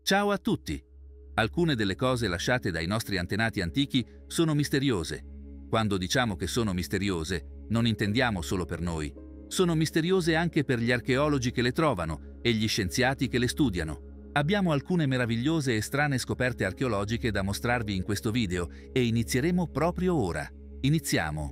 Ciao a tutti! Alcune delle cose lasciate dai nostri antenati antichi sono misteriose. Quando diciamo che sono misteriose, non intendiamo solo per noi. Sono misteriose anche per gli archeologi che le trovano e gli scienziati che le studiano. Abbiamo alcune meravigliose e strane scoperte archeologiche da mostrarvi in questo video e inizieremo proprio ora. Iniziamo!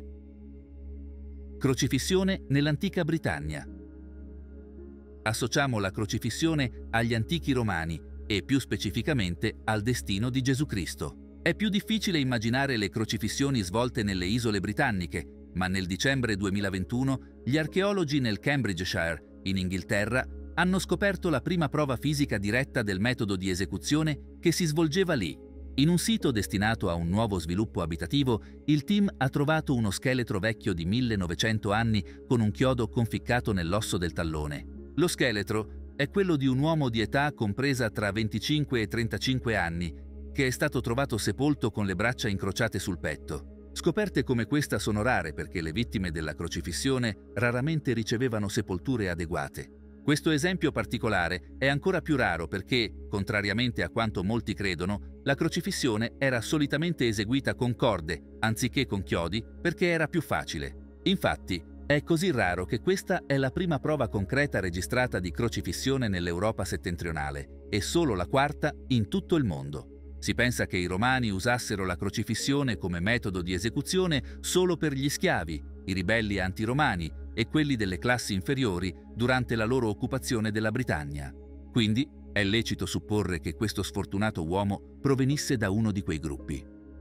Crocifissione nell'antica Britannia. Associamo la crocifissione agli antichi romani e più specificamente al destino di Gesù Cristo. È più difficile immaginare le crocifissioni svolte nelle isole britanniche, ma nel dicembre 2021 gli archeologi nel Cambridgeshire, in Inghilterra, hanno scoperto la prima prova fisica diretta del metodo di esecuzione che si svolgeva lì. In un sito destinato a un nuovo sviluppo abitativo, il team ha trovato uno scheletro vecchio di 1900 anni con un chiodo conficcato nell'osso del tallone. Lo scheletro è quello di un uomo di età compresa tra 25 e 35 anni, che è stato trovato sepolto con le braccia incrociate sul petto. Scoperte come questa sono rare perché le vittime della crocifissione raramente ricevevano sepolture adeguate. Questo esempio particolare è ancora più raro perché, contrariamente a quanto molti credono, la crocifissione era solitamente eseguita con corde, anziché con chiodi, perché era più facile. Infatti, è così raro che questa è la prima prova concreta registrata di crocifissione nell'Europa settentrionale e solo la quarta in tutto il mondo. Si pensa che i romani usassero la crocifissione come metodo di esecuzione solo per gli schiavi, i ribelli antiromani e quelli delle classi inferiori durante la loro occupazione della Britannia. Quindi è lecito supporre che questo sfortunato uomo provenisse da uno di quei gruppi.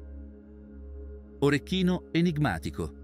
Orecchino enigmatico.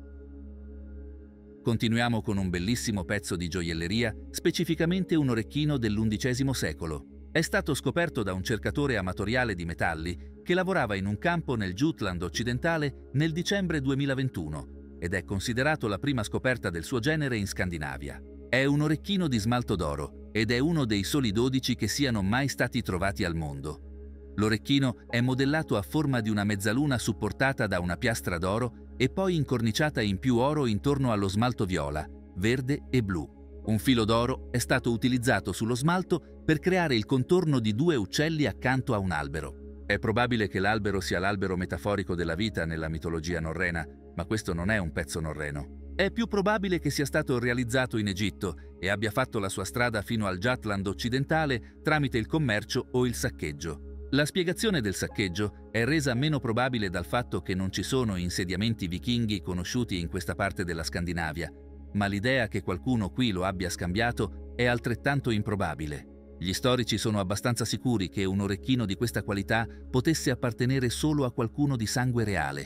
Continuiamo con un bellissimo pezzo di gioielleria, specificamente un orecchino dell'XI secolo. È stato scoperto da un cercatore amatoriale di metalli che lavorava in un campo nel Jutland occidentale nel dicembre 2021 ed è considerato la prima scoperta del suo genere in Scandinavia. È un orecchino di smalto d'oro ed è uno dei soli 12 che siano mai stati trovati al mondo. L'orecchino è modellato a forma di una mezzaluna supportata da una piastra d'oro e poi incorniciata in più oro intorno allo smalto viola, verde e blu. Un filo d'oro è stato utilizzato sullo smalto per creare il contorno di due uccelli accanto a un albero. È probabile che l'albero sia l'albero metaforico della vita nella mitologia norrena, ma questo non è un pezzo norreno. È più probabile che sia stato realizzato in Egitto e abbia fatto la sua strada fino al Jutland occidentale tramite il commercio o il saccheggio. La spiegazione del saccheggio è resa meno probabile dal fatto che non ci sono insediamenti vichinghi conosciuti in questa parte della Scandinavia, ma l'idea che qualcuno qui lo abbia scambiato è altrettanto improbabile. Gli storici sono abbastanza sicuri che un orecchino di questa qualità potesse appartenere solo a qualcuno di sangue reale.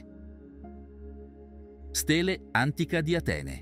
Stele antica di Atene.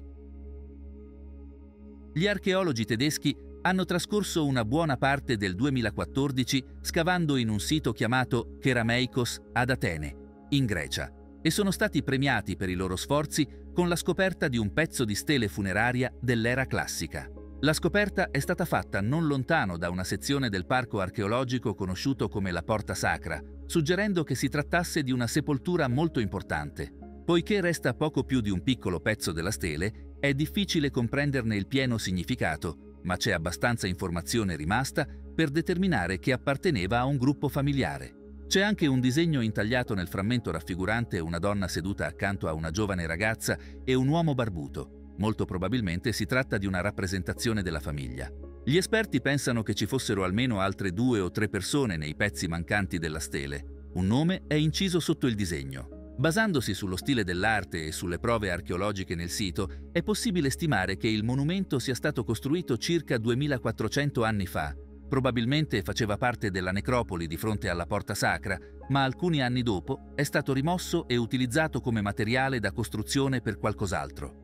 Gli archeologi tedeschi hanno trascorso una buona parte del 2014 scavando in un sito chiamato Kerameikos ad Atene, in Grecia, e sono stati premiati per i loro sforzi con la scoperta di un pezzo di stele funeraria dell'era classica. La scoperta è stata fatta non lontano da una sezione del parco archeologico conosciuto come la Porta Sacra, suggerendo che si trattasse di una sepoltura molto importante. Poiché resta poco più di un piccolo pezzo della stele, è difficile comprenderne il pieno significato, ma c'è abbastanza informazione rimasta per determinare che apparteneva a un gruppo familiare. C'è anche un disegno intagliato nel frammento raffigurante una donna seduta accanto a una giovane ragazza e un uomo barbuto. Molto probabilmente si tratta di una rappresentazione della famiglia. Gli esperti pensano che ci fossero almeno altre 2 o 3 persone nei pezzi mancanti della stele. Un nome è inciso sotto il disegno. Basandosi sullo stile dell'arte e sulle prove archeologiche nel sito, è possibile stimare che il monumento sia stato costruito circa 2400 anni fa. Probabilmente faceva parte della necropoli di fronte alla Porta Sacra, ma alcuni anni dopo è stato rimosso e utilizzato come materiale da costruzione per qualcos'altro.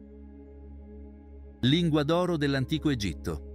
Lingua d'oro dell'antico Egitto.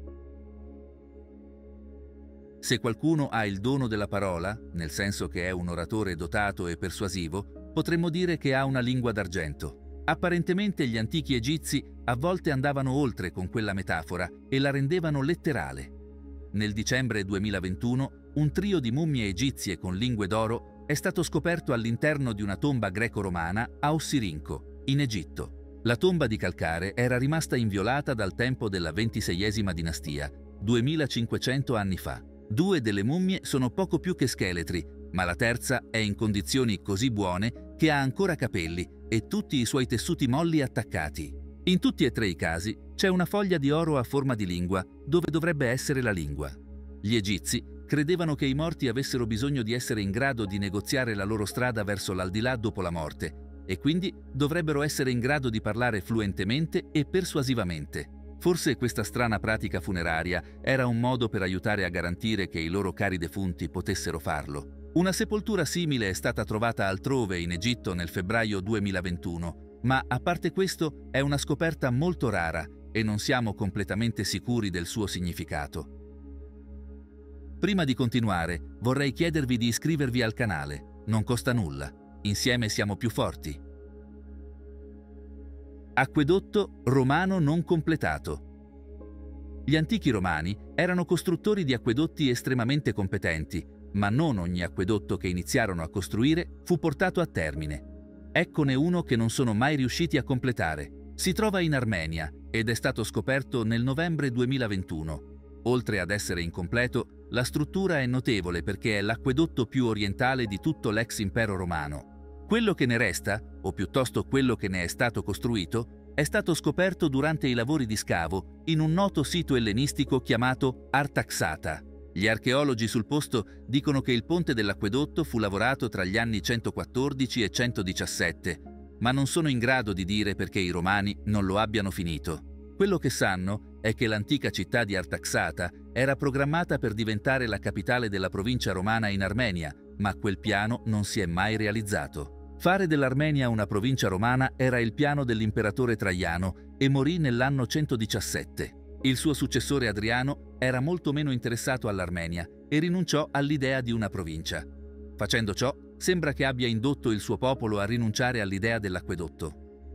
Se qualcuno ha il dono della parola, nel senso che è un oratore dotato e persuasivo, potremmo dire che ha una lingua d'argento. Apparentemente gli antichi egizi a volte andavano oltre con quella metafora e la rendevano letterale. Nel dicembre 2021, un trio di mummie egizie con lingue d'oro è stato scoperto all'interno di una tomba greco-romana a Ossirinco, in Egitto. La tomba di calcare era rimasta inviolata dal tempo della XXVIesima dinastia, 2500 anni fa. 2 delle mummie sono poco più che scheletri, ma la terza è in condizioni così buone che ha ancora capelli e tutti i suoi tessuti molli attaccati. In tutti e 3 i casi c'è una foglia di oro a forma di lingua, dove dovrebbe essere la lingua. Gli egizi credevano che i morti avessero bisogno di essere in grado di negoziare la loro strada verso l'aldilà dopo la morte, e quindi dovrebbero essere in grado di parlare fluentemente e persuasivamente. Forse questa strana pratica funeraria era un modo per aiutare a garantire che i loro cari defunti potessero farlo. Una sepoltura simile è stata trovata altrove in Egitto nel febbraio 2021, ma a parte questo è una scoperta molto rara e non siamo completamente sicuri del suo significato. Prima di continuare, vorrei chiedervi di iscrivervi al canale. Non costa nulla. Insieme siamo più forti. Acquedotto romano non completato. Gli antichi romani erano costruttori di acquedotti estremamente competenti, ma non ogni acquedotto che iniziarono a costruire fu portato a termine. Eccone uno che non sono mai riusciti a completare. Si trova in Armenia ed è stato scoperto nel novembre 2021. Oltre ad essere incompleto, la struttura è notevole perché è l'acquedotto più orientale di tutto l'ex impero romano. Quello che ne resta, o piuttosto quello che ne è stato costruito, è stato scoperto durante i lavori di scavo in un noto sito ellenistico chiamato Artaxata. Gli archeologi sul posto dicono che il ponte dell'acquedotto fu lavorato tra gli anni 114 e 117, ma non sono in grado di dire perché i romani non lo abbiano finito. Quello che sanno è che l'antica città di Artaxata era programmata per diventare la capitale della provincia romana in Armenia, ma quel piano non si è mai realizzato. Fare dell'Armenia una provincia romana era il piano dell'imperatore Traiano e morì nell'anno 117. Il suo successore Adriano era molto meno interessato all'Armenia e rinunciò all'idea di una provincia. Facendo ciò, sembra che abbia indotto il suo popolo a rinunciare all'idea dell'acquedotto.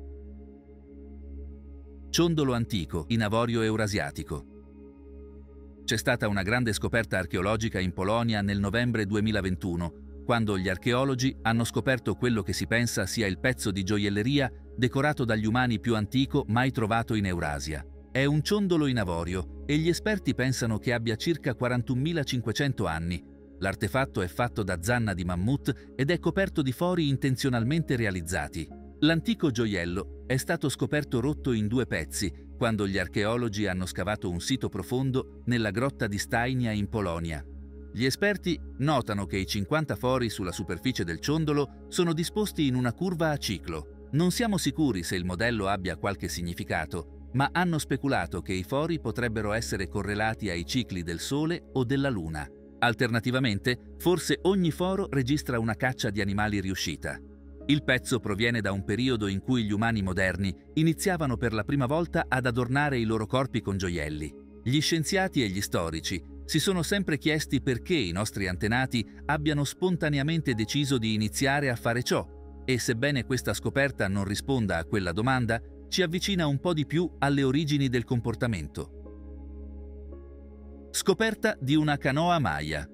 Ciondolo antico in avorio eurasiatico. C'è stata una grande scoperta archeologica in Polonia nel novembre 2021, quando gli archeologi hanno scoperto quello che si pensa sia il pezzo di gioielleria decorato dagli umani più antico mai trovato in Eurasia. È un ciondolo in avorio e gli esperti pensano che abbia circa 41.500 anni. L'artefatto è fatto da zanna di mammut ed è coperto di fori intenzionalmente realizzati. L'antico gioiello è stato scoperto rotto in 2 pezzi quando gli archeologi hanno scavato un sito profondo nella grotta di Stainia in Polonia. Gli esperti notano che i 50 fori sulla superficie del ciondolo sono disposti in una curva a ciclo. Non siamo sicuri se il modello abbia qualche significato, ma hanno speculato che i fori potrebbero essere correlati ai cicli del Sole o della Luna. Alternativamente, forse ogni foro registra una caccia di animali riuscita. Il pezzo proviene da un periodo in cui gli umani moderni iniziavano per la prima volta ad adornare i loro corpi con gioielli. Gli scienziati e gli storici si sono sempre chiesti perché i nostri antenati abbiano spontaneamente deciso di iniziare a fare ciò, e sebbene questa scoperta non risponda a quella domanda, ci avvicina un po' di più alle origini del comportamento. Scoperta di una canoa maya.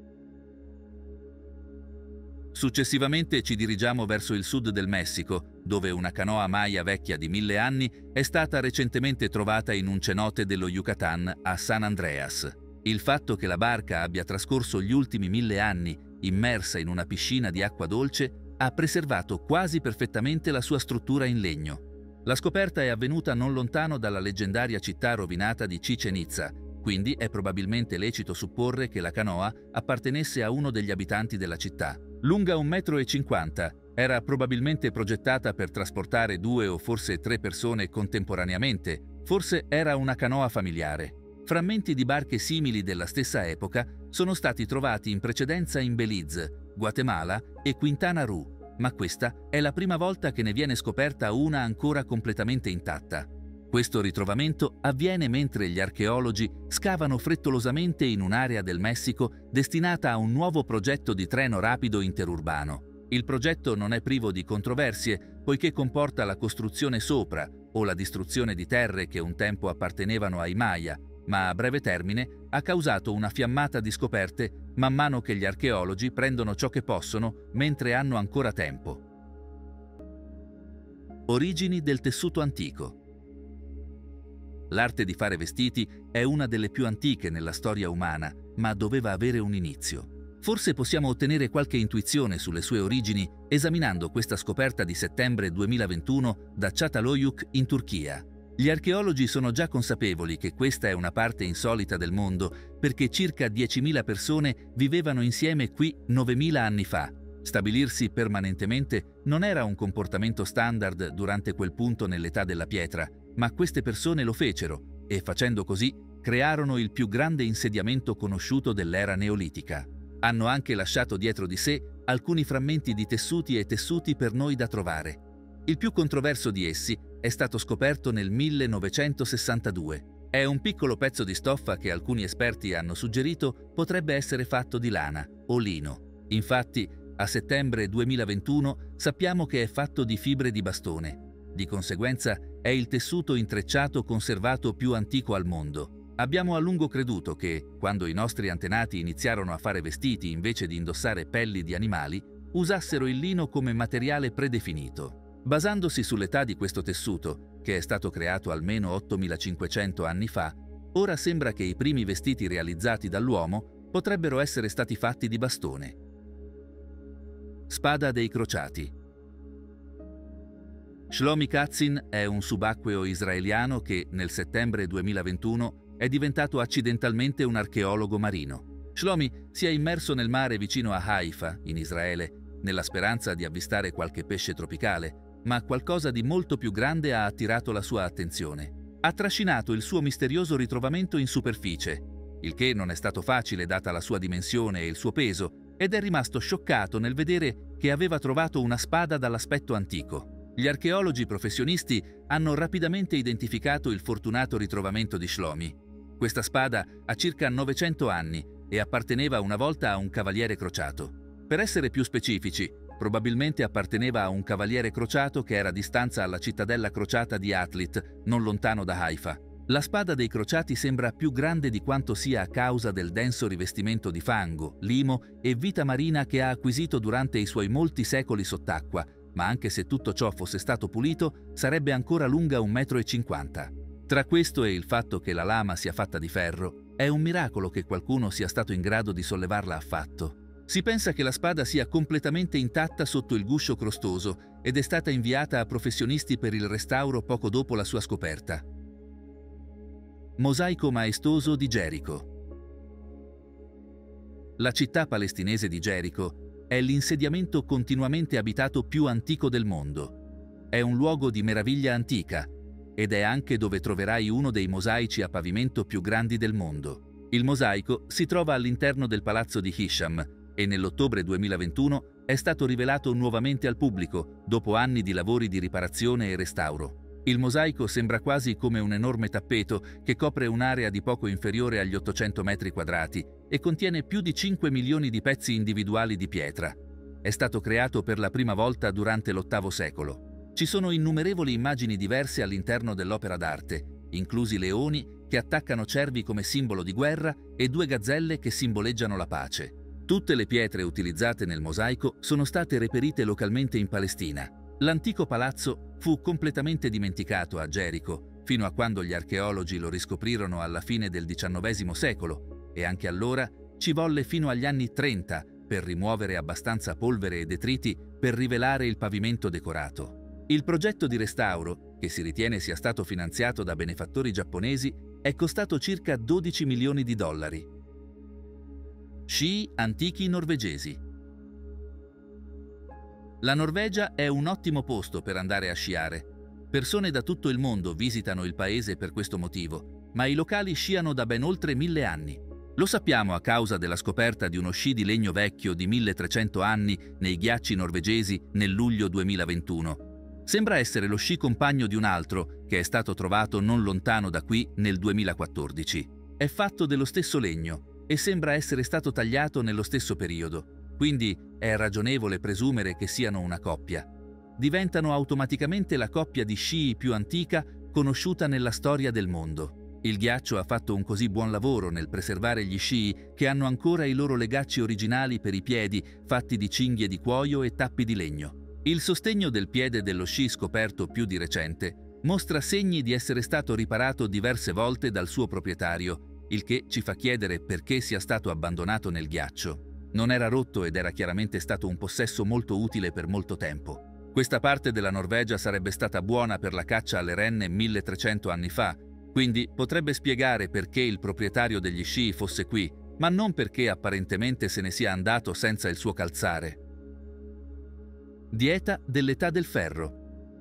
Successivamente ci dirigiamo verso il sud del Messico, dove una canoa maya vecchia di 1000 anni è stata recentemente trovata in un cenote dello Yucatan a San Andreas. Il fatto che la barca abbia trascorso gli ultimi 1000 anni immersa in una piscina di acqua dolce ha preservato quasi perfettamente la sua struttura in legno. La scoperta è avvenuta non lontano dalla leggendaria città rovinata di Chichén Itzá, quindi è probabilmente lecito supporre che la canoa appartenesse a uno degli abitanti della città. Lunga 1,50 m, era probabilmente progettata per trasportare 2 o forse 3 persone contemporaneamente, forse era una canoa familiare. Frammenti di barche simili della stessa epoca sono stati trovati in precedenza in Belize, Guatemala e Quintana Roo, ma questa è la prima volta che ne viene scoperta una ancora completamente intatta. Questo ritrovamento avviene mentre gli archeologi scavano frettolosamente in un'area del Messico destinata a un nuovo progetto di treno rapido interurbano. Il progetto non è privo di controversie, poiché comporta la costruzione sopra o la distruzione di terre che un tempo appartenevano ai Maya, ma a breve termine ha causato una fiammata di scoperte man mano che gli archeologi prendono ciò che possono mentre hanno ancora tempo. Origini del tessuto antico. L'arte di fare vestiti è una delle più antiche nella storia umana, ma doveva avere un inizio. Forse possiamo ottenere qualche intuizione sulle sue origini esaminando questa scoperta di settembre 2021 da Çatalhöyük in Turchia. Gli archeologi sono già consapevoli che questa è una parte insolita del mondo perché circa 10.000 persone vivevano insieme qui 9.000 anni fa. Stabilirsi permanentemente non era un comportamento standard durante quel punto nell'età della pietra, ma queste persone lo fecero e, facendo così, crearono il più grande insediamento conosciuto dell'era neolitica. Hanno anche lasciato dietro di sé alcuni frammenti di tessuti e tessuti per noi da trovare. Il più controverso di essi è stato scoperto nel 1962. È un piccolo pezzo di stoffa che alcuni esperti hanno suggerito potrebbe essere fatto di lana o lino. Infatti, a settembre 2021 sappiamo che è fatto di fibre di bastone. Di conseguenza, è il tessuto intrecciato conservato più antico al mondo. Abbiamo a lungo creduto che, quando i nostri antenati iniziarono a fare vestiti invece di indossare pelli di animali, usassero il lino come materiale predefinito. Basandosi sull'età di questo tessuto, che è stato creato almeno 8.500 anni fa, ora sembra che i primi vestiti realizzati dall'uomo potrebbero essere stati fatti di bastone. Spada dei crociati. Shlomi Katzin è un subacqueo israeliano che, nel settembre 2021, è diventato accidentalmente un archeologo marino. Shlomi si è immerso nel mare vicino a Haifa, in Israele, nella speranza di avvistare qualche pesce tropicale, ma qualcosa di molto più grande ha attirato la sua attenzione. Ha trascinato il suo misterioso ritrovamento in superficie, il che non è stato facile data la sua dimensione e il suo peso, ed è rimasto scioccato nel vedere che aveva trovato una spada dall'aspetto antico. Gli archeologi professionisti hanno rapidamente identificato il fortunato ritrovamento di Shlomi. Questa spada ha circa 900 anni e apparteneva una volta a un cavaliere crociato. Per essere più specifici, probabilmente apparteneva a un cavaliere crociato che era a distanza alla cittadella crociata di Atlit, non lontano da Haifa. La spada dei crociati sembra più grande di quanto sia a causa del denso rivestimento di fango, limo e vita marina che ha acquisito durante i suoi molti secoli sott'acqua, ma anche se tutto ciò fosse stato pulito, sarebbe ancora lunga 1,50 m. Tra questo e il fatto che la lama sia fatta di ferro, è un miracolo che qualcuno sia stato in grado di sollevarla affatto. Si pensa che la spada sia completamente intatta sotto il guscio crostoso ed è stata inviata a professionisti per il restauro poco dopo la sua scoperta. Mosaico maestoso di Gerico. La città palestinese di Gerico è l'insediamento continuamente abitato più antico del mondo. È un luogo di meraviglia antica ed è anche dove troverai uno dei mosaici a pavimento più grandi del mondo. Il mosaico si trova all'interno del palazzo di Hisham e nell'ottobre 2021 è stato rivelato nuovamente al pubblico dopo anni di lavori di riparazione e restauro. Il mosaico sembra quasi come un enorme tappeto che copre un'area di poco inferiore agli 800 metri quadrati e contiene più di 5 milioni di pezzi individuali di pietra. È stato creato per la prima volta durante l'VIII secolo. Ci sono innumerevoli immagini diverse all'interno dell'opera d'arte, inclusi leoni che attaccano cervi come simbolo di guerra e 2 gazzelle che simboleggiano la pace. Tutte le pietre utilizzate nel mosaico sono state reperite localmente in Palestina. L'antico palazzo fu completamente dimenticato a Gerico, fino a quando gli archeologi lo riscoprirono alla fine del XIX secolo, e anche allora ci volle fino agli anni 30 per rimuovere abbastanza polvere e detriti per rivelare il pavimento decorato. Il progetto di restauro, che si ritiene sia stato finanziato da benefattori giapponesi, è costato circa 12 milioni di dollari. Sci antichi norvegesi. La Norvegia è un ottimo posto per andare a sciare. Persone da tutto il mondo visitano il paese per questo motivo, ma i locali sciano da ben oltre 1000 anni. Lo sappiamo a causa della scoperta di uno sci di legno vecchio di 1300 anni nei ghiacci norvegesi nel luglio 2021. Sembra essere lo sci compagno di un altro che è stato trovato non lontano da qui nel 2014. È fatto dello stesso legno e sembra essere stato tagliato nello stesso periodo. Quindi è ragionevole presumere che siano una coppia. Diventano automaticamente la coppia di sci più antica conosciuta nella storia del mondo. Il ghiaccio ha fatto un così buon lavoro nel preservare gli sci che hanno ancora i loro legacci originali per i piedi fatti di cinghie di cuoio e tappi di legno. Il sostegno del piede dello sci scoperto più di recente Mostra segni di essere stato riparato diverse volte dal suo proprietario, il che ci fa chiedere perché sia stato abbandonato nel ghiaccio. Non era rotto ed era chiaramente stato un possesso molto utile per molto tempo. Questa parte della Norvegia sarebbe stata buona per la caccia alle renne 1300 anni fa, quindi potrebbe spiegare perché il proprietario degli sci fosse qui, ma non perché apparentemente se ne sia andato senza il suo calzare. Dieta dell'età del ferro.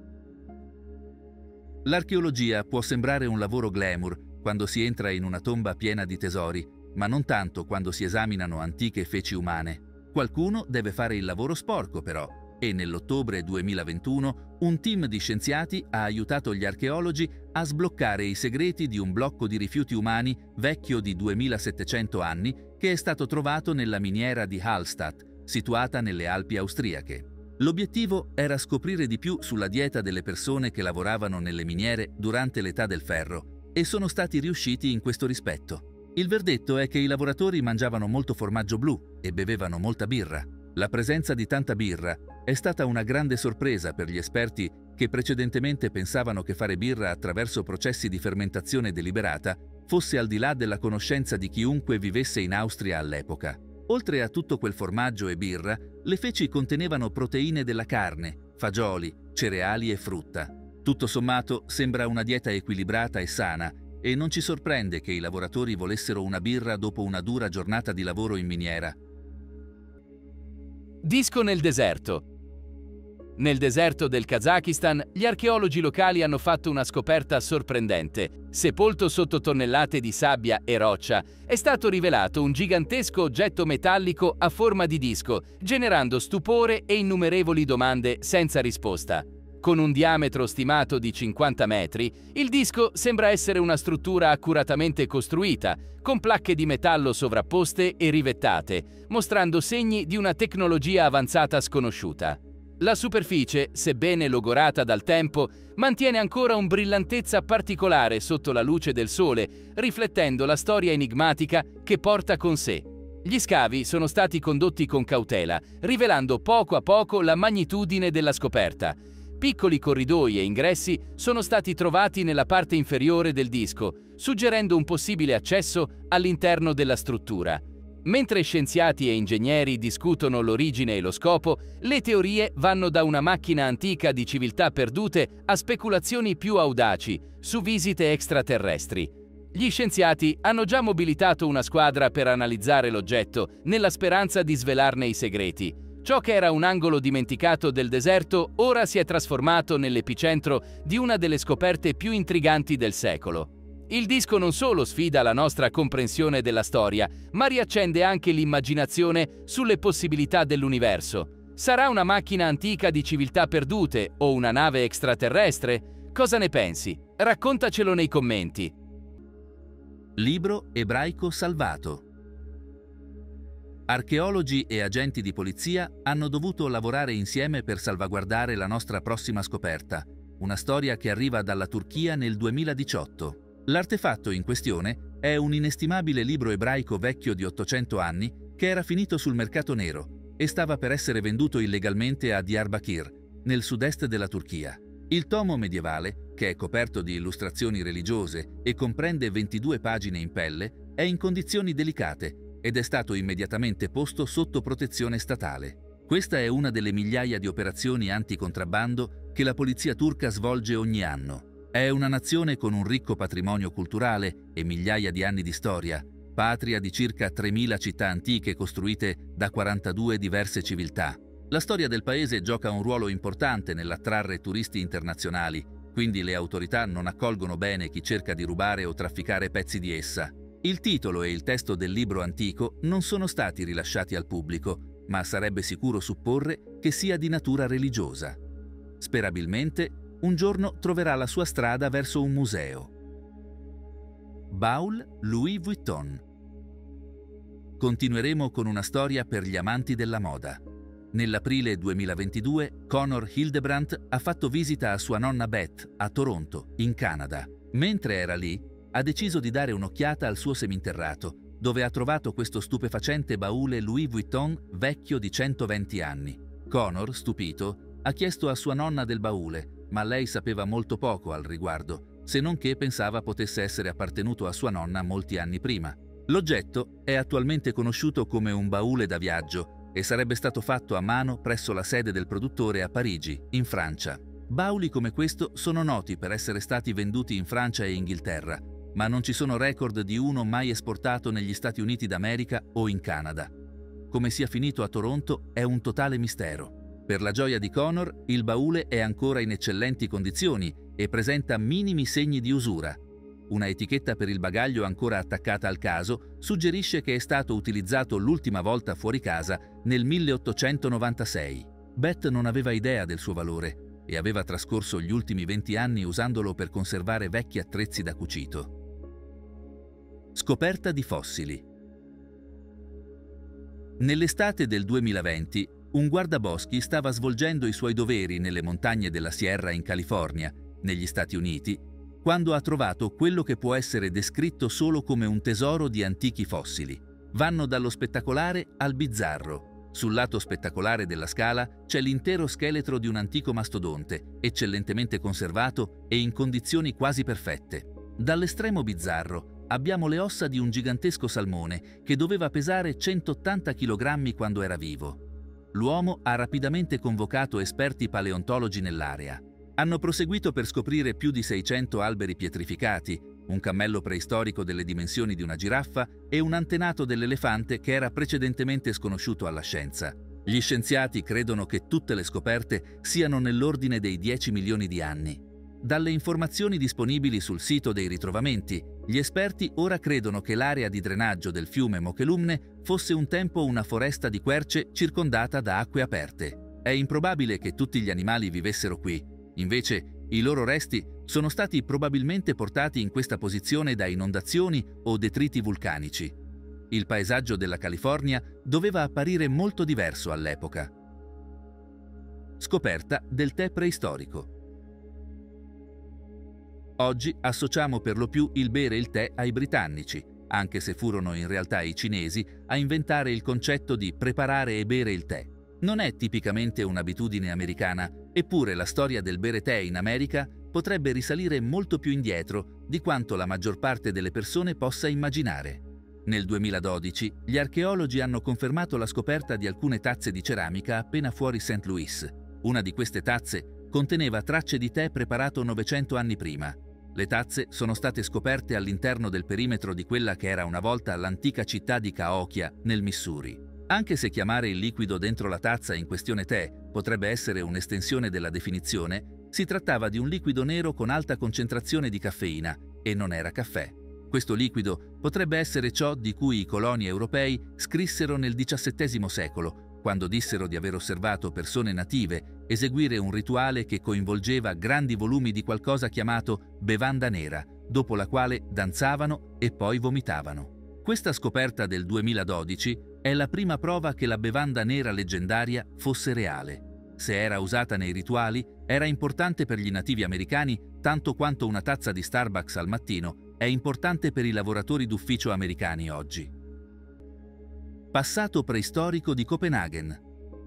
L'archeologia può sembrare un lavoro glamour quando si entra in una tomba piena di tesori, ma non tanto quando si esaminano antiche feci umane. Qualcuno deve fare il lavoro sporco, però, e nell'ottobre 2021 un team di scienziati ha aiutato gli archeologi a sbloccare i segreti di un blocco di rifiuti umani vecchio di 2700 anni che è stato trovato nella miniera di Hallstatt, situata nelle Alpi austriache. L'obiettivo era scoprire di più sulla dieta delle persone che lavoravano nelle miniere durante l'età del ferro e sono stati riusciti in questo rispetto. Il verdetto è che i lavoratori mangiavano molto formaggio blu e bevevano molta birra. La presenza di tanta birra è stata una grande sorpresa per gli esperti che precedentemente pensavano che fare birra attraverso processi di fermentazione deliberata fosse al di là della conoscenza di chiunque vivesse in Austria all'epoca. Oltre a tutto quel formaggio e birra, le feci contenevano proteine della carne, fagioli, cereali e frutta. Tutto sommato sembra una dieta equilibrata e sana e non ci sorprende che i lavoratori volessero una birra dopo una dura giornata di lavoro in miniera. Disco nel deserto. Nel deserto del Kazakistan, gli archeologi locali hanno fatto una scoperta sorprendente. Sepolto sotto tonnellate di sabbia e roccia, è stato rivelato un gigantesco oggetto metallico a forma di disco, generando stupore e innumerevoli domande senza risposta. Con un diametro stimato di 50 metri, il disco sembra essere una struttura accuratamente costruita, con placche di metallo sovrapposte e rivettate, mostrando segni di una tecnologia avanzata sconosciuta. La superficie, sebbene logorata dal tempo, mantiene ancora un brillantezza particolare sotto la luce del sole, riflettendo la storia enigmatica che porta con sé. Gli scavi sono stati condotti con cautela, rivelando poco a poco la magnitudine della scoperta. Piccoli corridoi e ingressi sono stati trovati nella parte inferiore del disco, suggerendo un possibile accesso all'interno della struttura. Mentre scienziati e ingegneri discutono l'origine e lo scopo, le teorie vanno da una macchina antica di civiltà perdute a speculazioni più audaci su visite extraterrestri. Gli scienziati hanno già mobilitato una squadra per analizzare l'oggetto, nella speranza di svelarne i segreti. Ciò che era un angolo dimenticato del deserto ora si è trasformato nell'epicentro di una delle scoperte più intriganti del secolo. Il disco non solo sfida la nostra comprensione della storia, ma riaccende anche l'immaginazione sulle possibilità dell'universo. Sarà una macchina antica di civiltà perdute o una nave extraterrestre? Cosa ne pensi? Raccontacelo nei commenti. Libro ebraico salvato. Archeologi e agenti di polizia hanno dovuto lavorare insieme per salvaguardare la nostra prossima scoperta, una storia che arriva dalla Turchia nel 2018. L'artefatto in questione è un inestimabile libro ebraico vecchio di 800 anni che era finito sul mercato nero e stava per essere venduto illegalmente a Diyarbakir, nel sud-est della Turchia. Il tomo medievale, che è coperto di illustrazioni religiose e comprende 22 pagine in pelle, è in condizioni delicate ed è stato immediatamente posto sotto protezione statale. Questa è una delle migliaia di operazioni anticontrabbando che la polizia turca svolge ogni anno. È una nazione con un ricco patrimonio culturale e migliaia di anni di storia, patria di circa 3.000 città antiche costruite da 42 diverse civiltà. La storia del paese gioca un ruolo importante nell'attrarre turisti internazionali, quindi le autorità non accolgono bene chi cerca di rubare o trafficare pezzi di essa. Il titolo e il testo del libro antico non sono stati rilasciati al pubblico, ma sarebbe sicuro supporre che sia di natura religiosa. Sperabilmente, un giorno troverà la sua strada verso un museo. Baul Louis Vuitton. Continueremo con una storia per gli amanti della moda. Nell'aprile 2022, Conor Hildebrandt ha fatto visita a sua nonna Beth a Toronto, in Canada. Mentre era lì, ha deciso di dare un'occhiata al suo seminterrato, dove ha trovato questo stupefacente baule Louis Vuitton vecchio di 120 anni. Conor, stupito, ha chiesto a sua nonna del baule ma lei sapeva molto poco al riguardo, se non che pensava potesse essere appartenuto a sua nonna molti anni prima. L'oggetto è attualmente conosciuto come un baule da viaggio e sarebbe stato fatto a mano presso la sede del produttore a Parigi, in Francia. Bauli come questo sono noti per essere stati venduti in Francia e Inghilterra, ma non ci sono record di uno mai esportato negli Stati Uniti d'America o in Canada. Come sia finito a Toronto è un totale mistero. Per la gioia di Connor, il baule è ancora in eccellenti condizioni e presenta minimi segni di usura. Una etichetta per il bagaglio ancora attaccata al caso suggerisce che è stato utilizzato l'ultima volta fuori casa nel 1896. Beth non aveva idea del suo valore e aveva trascorso gli ultimi 20 anni usandolo per conservare vecchi attrezzi da cucito. Scoperta di fossili. Nell'estate del 2020, un guardaboschi stava svolgendo i suoi doveri nelle montagne della Sierra in California, negli Stati Uniti, quando ha trovato quello che può essere descritto solo come un tesoro di antichi fossili. Vanno dallo spettacolare al bizzarro. Sul lato spettacolare della scala c'è l'intero scheletro di un antico mastodonte, eccellentemente conservato e in condizioni quasi perfette. Dall'estremo bizzarro abbiamo le ossa di un gigantesco salmone che doveva pesare 180 kg quando era vivo. L'uomo ha rapidamente convocato esperti paleontologi nell'area. Hanno proseguito per scoprire più di 600 alberi pietrificati, un cammello preistorico delle dimensioni di una giraffa e un antenato dell'elefante che era precedentemente sconosciuto alla scienza. Gli scienziati credono che tutte le scoperte siano nell'ordine dei 10 milioni di anni. Dalle informazioni disponibili sul sito dei ritrovamenti, gli esperti ora credono che l'area di drenaggio del fiume Mokelumne fosse un tempo una foresta di querce circondata da acque aperte. È improbabile che tutti gli animali vivessero qui. Invece, i loro resti sono stati probabilmente portati in questa posizione da inondazioni o detriti vulcanici. Il paesaggio della California doveva apparire molto diverso all'epoca. Scoperta del tè preistorico. Oggi associamo per lo più il bere il tè ai britannici, anche se furono in realtà i cinesi a inventare il concetto di preparare e bere il tè. Non è tipicamente un'abitudine americana, eppure la storia del bere tè in America potrebbe risalire molto più indietro di quanto la maggior parte delle persone possa immaginare. Nel 2012 gli archeologi hanno confermato la scoperta di alcune tazze di ceramica appena fuori St. Louis. Una di queste tazze conteneva tracce di tè preparato 900 anni prima. Le tazze sono state scoperte all'interno del perimetro di quella che era una volta l'antica città di Cahokia, nel Missouri. Anche se chiamare il liquido dentro la tazza in questione tè potrebbe essere un'estensione della definizione, si trattava di un liquido nero con alta concentrazione di caffeina e non era caffè. Questo liquido potrebbe essere ciò di cui i coloni europei scrissero nel XVII secolo, quando dissero di aver osservato persone native eseguire un rituale che coinvolgeva grandi volumi di qualcosa chiamato bevanda nera, dopo la quale danzavano e poi vomitavano. Questa scoperta del 2012 è la prima prova che la bevanda nera leggendaria fosse reale. Se era usata nei rituali, era importante per gli nativi americani tanto quanto una tazza di Starbucks al mattino è importante per i lavoratori d'ufficio americani oggi. Passato preistorico di Copenaghen.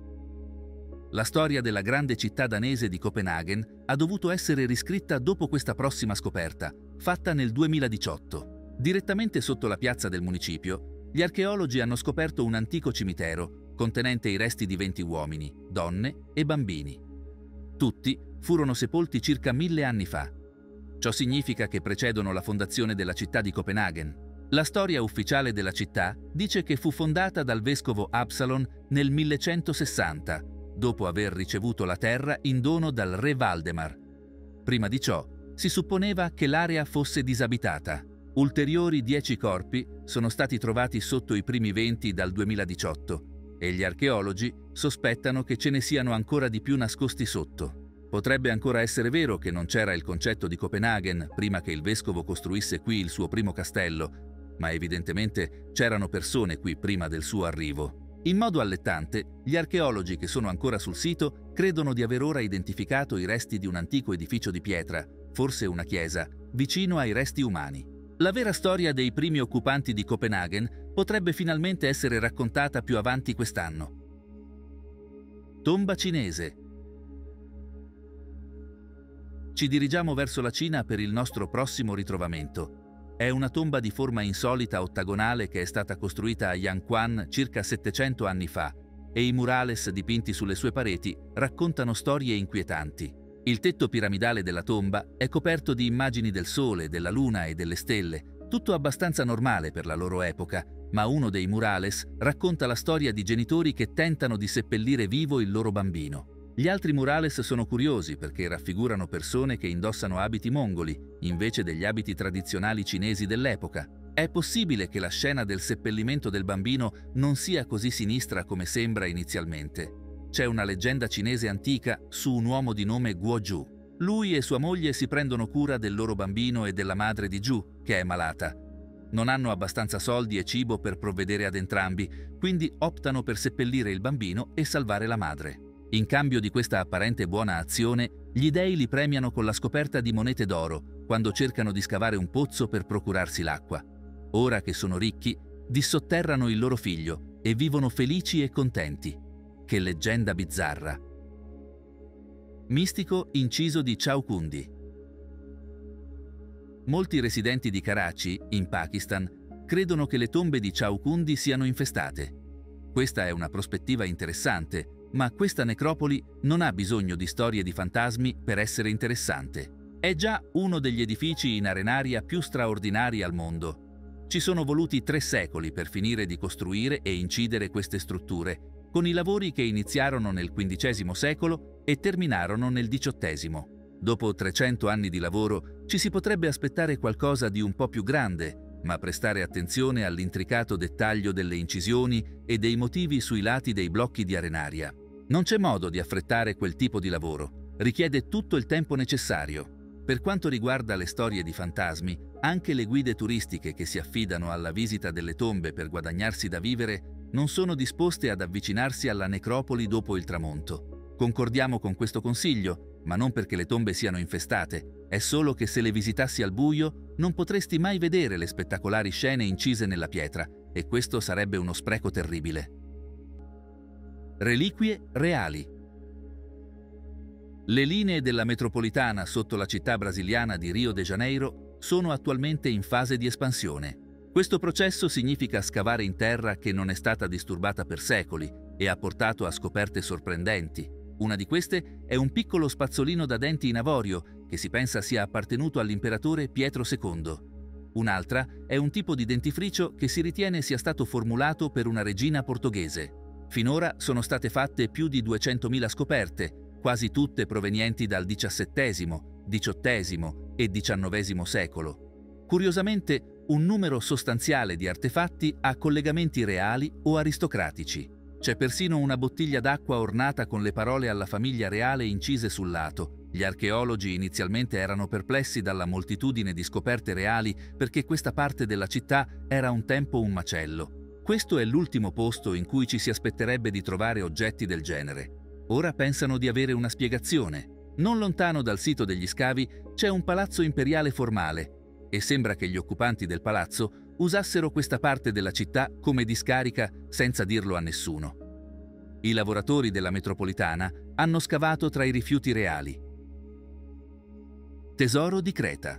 La storia della grande città danese di Copenaghen ha dovuto essere riscritta dopo questa prossima scoperta, fatta nel 2018. Direttamente sotto la piazza del municipio, gli archeologi hanno scoperto un antico cimitero contenente i resti di 20 uomini, donne e bambini. Tutti furono sepolti circa 1000 anni fa. Ciò significa che precedono la fondazione della città di Copenaghen. La storia ufficiale della città dice che fu fondata dal vescovo Absalon nel 1160, dopo aver ricevuto la terra in dono dal re Valdemar. Prima di ciò, si supponeva che l'area fosse disabitata. Ulteriori 10 corpi sono stati trovati sotto i primi venti dal 2018 e gli archeologi sospettano che ce ne siano ancora di più nascosti sotto. Potrebbe ancora essere vero che non c'era il concetto di Copenaghen prima che il vescovo costruisse qui il suo primo castello, ma evidentemente c'erano persone qui prima del suo arrivo. In modo allettante, gli archeologi che sono ancora sul sito credono di aver ora identificato i resti di un antico edificio di pietra, forse una chiesa, vicino ai resti umani. La vera storia dei primi occupanti di Copenaghen potrebbe finalmente essere raccontata più avanti quest'anno. Tomba cinese. Ci dirigiamo verso la Cina per il nostro prossimo ritrovamento. È una tomba di forma insolita ottagonale che è stata costruita a Yanquan circa 700 anni fa e i murales dipinti sulle sue pareti raccontano storie inquietanti. Il tetto piramidale della tomba è coperto di immagini del sole, della luna e delle stelle, tutto abbastanza normale per la loro epoca, ma uno dei murales racconta la storia di genitori che tentano di seppellire vivo il loro bambino. Gli altri murales sono curiosi perché raffigurano persone che indossano abiti mongoli, invece degli abiti tradizionali cinesi dell'epoca. È possibile che la scena del seppellimento del bambino non sia così sinistra come sembra inizialmente. C'è una leggenda cinese antica su un uomo di nome Guo Ju. Lui e sua moglie si prendono cura del loro bambino e della madre di Ju, che è malata. Non hanno abbastanza soldi e cibo per provvedere ad entrambi, quindi optano per seppellire il bambino e salvare la madre. In cambio di questa apparente buona azione, gli dei li premiano con la scoperta di monete d'oro quando cercano di scavare un pozzo per procurarsi l'acqua. Ora che sono ricchi, dissotterrano il loro figlio e vivono felici e contenti. Che leggenda bizzarra! Mistico inciso di Chaukundi. Molti residenti di Karachi, in Pakistan, credono che le tombe di Chaukundi siano infestate. Questa è una prospettiva interessante, ma questa necropoli non ha bisogno di storie di fantasmi per essere interessante. È già uno degli edifici in arenaria più straordinari al mondo. Ci sono voluti 3 secoli per finire di costruire e incidere queste strutture, con i lavori che iniziarono nel XV secolo e terminarono nel XVIII. Dopo 300 anni di lavoro ci si potrebbe aspettare qualcosa di un po' più grande, ma prestare attenzione all'intricato dettaglio delle incisioni e dei motivi sui lati dei blocchi di arenaria. Non c'è modo di affrettare quel tipo di lavoro, richiede tutto il tempo necessario. Per quanto riguarda le storie di fantasmi, anche le guide turistiche che si affidano alla visita delle tombe per guadagnarsi da vivere non sono disposte ad avvicinarsi alla necropoli dopo il tramonto. Concordiamo con questo consiglio, ma non perché le tombe siano infestate, è solo che se le visitassi al buio non potresti mai vedere le spettacolari scene incise nella pietra, e questo sarebbe uno spreco terribile. Reliquie reali. Le linee della metropolitana sotto la città brasiliana di Rio de Janeiro sono attualmente in fase di espansione. Questo processo significa scavare in terra che non è stata disturbata per secoli e ha portato a scoperte sorprendenti. Una di queste è un piccolo spazzolino da denti in avorio che si pensa sia appartenuto all'imperatore Pietro II. Un'altra è un tipo di dentifricio che si ritiene sia stato formulato per una regina portoghese. Finora sono state fatte più di 200.000 scoperte, quasi tutte provenienti dal XVII, XVIII e XIX secolo. Curiosamente, un numero sostanziale di artefatti ha collegamenti reali o aristocratici. C'è persino una bottiglia d'acqua ornata con le parole alla famiglia reale incise sul lato. Gli archeologi inizialmente erano perplessi dalla moltitudine di scoperte reali perché questa parte della città era un tempo un macello. Questo è l'ultimo posto in cui ci si aspetterebbe di trovare oggetti del genere. Ora pensano di avere una spiegazione. Non lontano dal sito degli scavi c'è un palazzo imperiale formale e sembra che gli occupanti del palazzo usassero questa parte della città come discarica senza dirlo a nessuno. I lavoratori della metropolitana hanno scavato tra i rifiuti reali. Tesoro di Creta.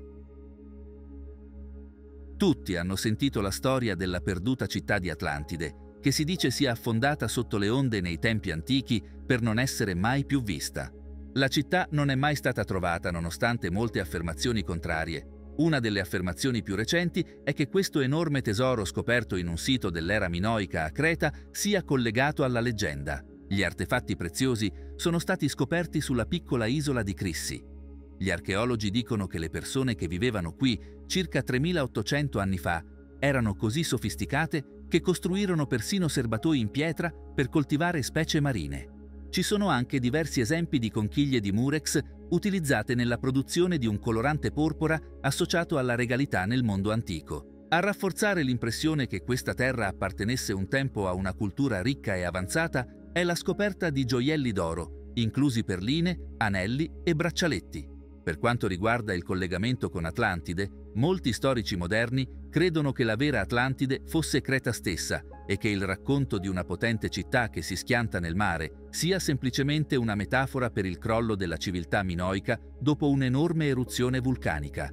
Tutti hanno sentito la storia della perduta città di Atlantide, che si dice sia affondata sotto le onde nei tempi antichi per non essere mai più vista. La città non è mai stata trovata nonostante molte affermazioni contrarie. Una delle affermazioni più recenti è che questo enorme tesoro scoperto in un sito dell'era minoica a Creta sia collegato alla leggenda. Gli artefatti preziosi sono stati scoperti sulla piccola isola di Crissi. Gli archeologi dicono che le persone che vivevano qui circa 3800 anni fa erano così sofisticate che costruirono persino serbatoi in pietra per coltivare specie marine. Ci sono anche diversi esempi di conchiglie di Murex utilizzate nella produzione di un colorante porpora associato alla regalità nel mondo antico. A rafforzare l'impressione che questa terra appartenesse un tempo a una cultura ricca e avanzata è la scoperta di gioielli d'oro, inclusi perline, anelli e braccialetti. Per quanto riguarda il collegamento con Atlantide, Molti storici moderni credono che la vera Atlantide fosse Creta stessa e che il racconto di una potente città che si schianta nel mare sia semplicemente una metafora per il crollo della civiltà minoica dopo un'enorme eruzione vulcanica.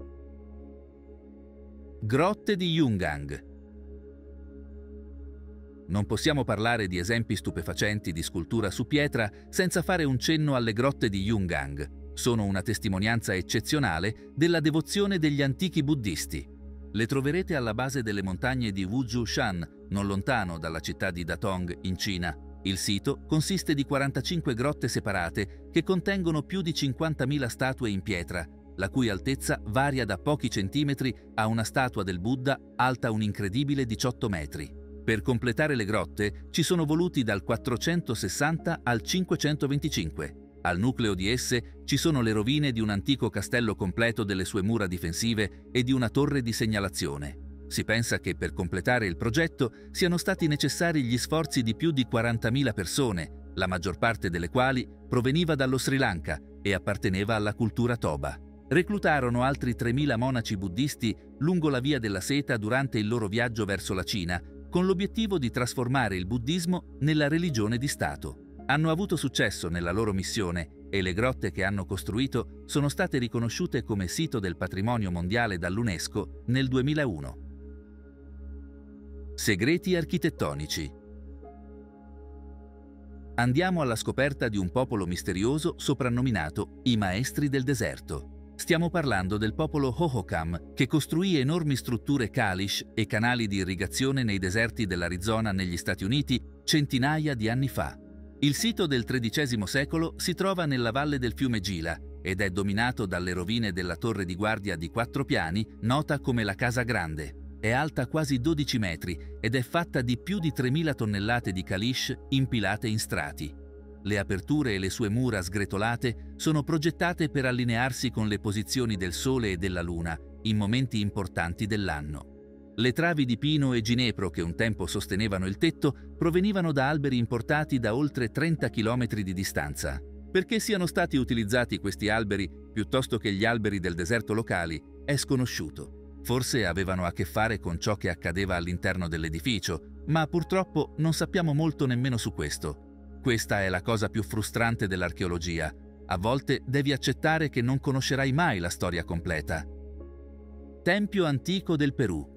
Grotte di Yungang. Non possiamo parlare di esempi stupefacenti di scultura su pietra senza fare un cenno alle grotte di Yungang. Sono una testimonianza eccezionale della devozione degli antichi buddisti. Le troverete alla base delle montagne di Wuzhushan, non lontano dalla città di Datong, in Cina. Il sito consiste di 45 grotte separate che contengono più di 50.000 statue in pietra, la cui altezza varia da pochi centimetri a una statua del Buddha alta un incredibile 18 metri. Per completare le grotte ci sono voluti dal 460 al 525. Al nucleo di esse ci sono le rovine di un antico castello completo delle sue mura difensive e di una torre di segnalazione. Si pensa che per completare il progetto siano stati necessari gli sforzi di più di 40.000 persone, la maggior parte delle quali proveniva dallo Sri Lanka e apparteneva alla cultura Toba. Reclutarono altri 3.000 monaci buddisti lungo la via della seta durante il loro viaggio verso la Cina, con l'obiettivo di trasformare il buddismo nella religione di Stato. Hanno avuto successo nella loro missione e le grotte che hanno costruito sono state riconosciute come sito del patrimonio mondiale dall'UNESCO nel 2001. Segreti architettonici. Andiamo alla scoperta di un popolo misterioso soprannominato i Maestri del Deserto. Stiamo parlando del popolo Hohokam, che costruì enormi strutture Kalish e canali di irrigazione nei deserti dell'Arizona negli Stati Uniti centinaia di anni fa. Il sito del XIII secolo si trova nella valle del fiume Gila ed è dominato dalle rovine della torre di guardia di 4 piani, nota come la Casa Grande. È alta quasi 12 metri ed è fatta di più di 3.000 tonnellate di Kalish impilate in strati. Le aperture e le sue mura sgretolate sono progettate per allinearsi con le posizioni del Sole e della Luna in momenti importanti dell'anno. Le travi di pino e ginepro che un tempo sostenevano il tetto provenivano da alberi importati da oltre 30 km di distanza. Perché siano stati utilizzati questi alberi piuttosto che gli alberi del deserto locali è sconosciuto. Forse avevano a che fare con ciò che accadeva all'interno dell'edificio, ma purtroppo non sappiamo molto nemmeno su questo. Questa è la cosa più frustrante dell'archeologia. A volte devi accettare che non conoscerai mai la storia completa. Tempio antico del Perù.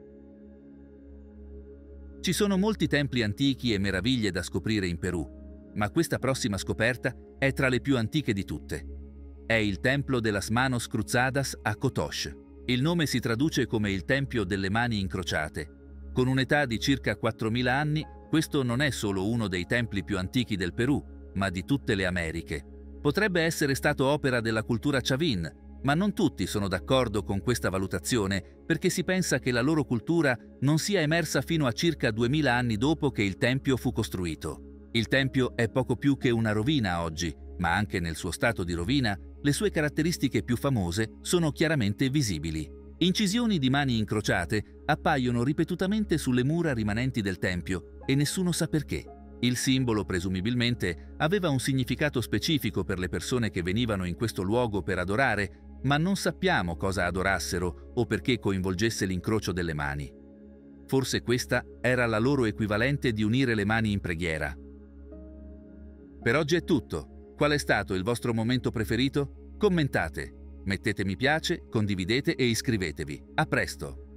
Ci sono molti templi antichi e meraviglie da scoprire in Perù, ma questa prossima scoperta è tra le più antiche di tutte. È il Templo de las Manos Cruzadas a Cotoche. Il nome si traduce come il Tempio delle Mani Incrociate. Con un'età di circa 4.000 anni, questo non è solo uno dei templi più antichi del Perù, ma di tutte le Americhe. Potrebbe essere stato opera della cultura Chavin, ma non tutti sono d'accordo con questa valutazione perché si pensa che la loro cultura non sia emersa fino a circa 2000 anni dopo che il tempio fu costruito. Il tempio è poco più che una rovina oggi, ma anche nel suo stato di rovina le sue caratteristiche più famose sono chiaramente visibili. Incisioni di mani incrociate appaiono ripetutamente sulle mura rimanenti del tempio e nessuno sa perché. Il simbolo, presumibilmente, aveva un significato specifico per le persone che venivano in questo luogo per adorare, ma non sappiamo cosa adorassero o perché coinvolgesse l'incrocio delle mani. Forse questa era la loro equivalente di unire le mani in preghiera. Per oggi è tutto. Qual è stato il vostro momento preferito? Commentate, mettete mi piace, condividete e iscrivetevi. A presto!